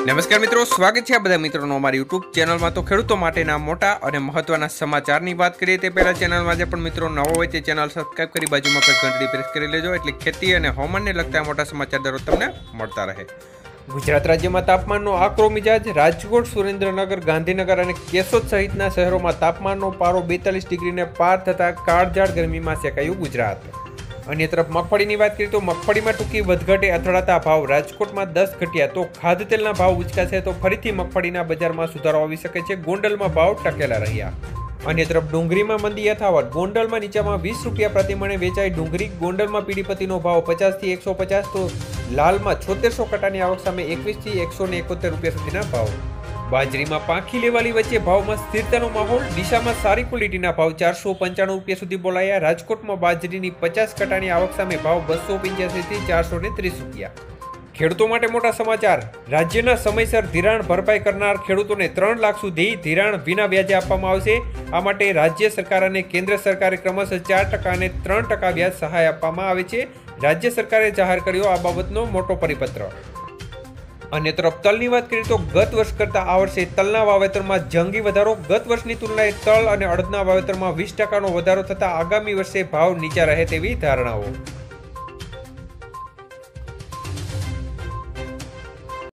નમસ્કાર મિત્રો, સ્વાગત છે આ બધા મિત્રોનો અમારી યુટ્યુબ ચેનલમાં। તો ખેડૂતો માટેના મોટા અને મહત્વના સમાચારની વાત કરીએ તે પહેલાં ચેનલમાં જે પણ મિત્રો નવો હોય તે ચેનલ સબસ્ક્રાઈબ કરી બાજુમાં પણ ઘંટડી પ્રેસ કરી લેજો, એટલે ખેતી અને હવામાનને લગતા મોટા સમાચાર દરરોજ તમને મળતા રહે। ગુજરાત રાજ્યમાં તાપમાનનો આકરો મિજાજ। રાજકોટ, સુરેન્દ્રનગર, ગાંધીનગર અને કેશોદ સહિતના શહેરોમાં તાપમાનનો પારો 42 ડિગ્રીને પાર થતાં કાળઝાળ ગરમીમાં શેકાયું ગુજરાત। अन्य तरफ मगफळीनी बात करीए तो मगफळीमां टूंकी વધઘટે અથડાતા ભાવ। રાજકોટમાં 10 ઘટ્યા તો ખાદ્યતેલના ભાવ ઉચકાશે તો ફરીથી મગફળીના બજારમાં સુધારો આવી શકે છે। ગોંડલમાં ભાવ ટકેલા રહ્યા। अन्य तरफ ડુંગળીમાં મંદી યથાવત। ગોંડલમાં નીચામાં 20 રૂપિયા પ્રતિ મણે વેચાઈ ડુંગળી। ગોંડલમાં પીડીપતિનો ભાવ 50 થી 150 તો લાલમાં 7600 કટાની આવક સામે 21 થી 171 રૂપિયા સુધીના ભાવ। બાજરીમાં પાંખી લેવાલી વચ્ચે ભાવમાં સ્થિરતાનો માહોલ। ડીસામાં સારી ક્વોલિટીના ભાવ 495 રૂપિયા સુધી બોલાયા। રાજકોટમાં બાજરીની 50 કટાની આવક સામે ભાવ 285 થી 430 રૂપિયા। ખેડૂતો માટે મોટા સમાચાર। રાજ્યના સમયસર ધિરાણ ભરપાઈ કરનાર ખેડૂતોને 3 લાખ સુધી ધિરાણ વિના વ્યાજે આપવામાં આવશે। આ માટે રાજ્ય સરકાર અને કેન્દ્ર સરકારે ક્રમશઃ 4% અને 3% વ્યાજ સહાય આપવામાં આવે છે। રાજ્ય સરકારે જાહેર કર્યો આ બાબતનો મોટો પરિપત્ર। अन्य तरफ तलनी बात करिए तो गत वर्ष करता आ वर्षे तलना वावेतरमां जंगी वधारो। गत वर्षनी तुलनाए तल अने अड़दना वावेतरमां 20% नो वधारो थता आगामी वर्षे भाव नीचा रहे तेवी धारणाओ।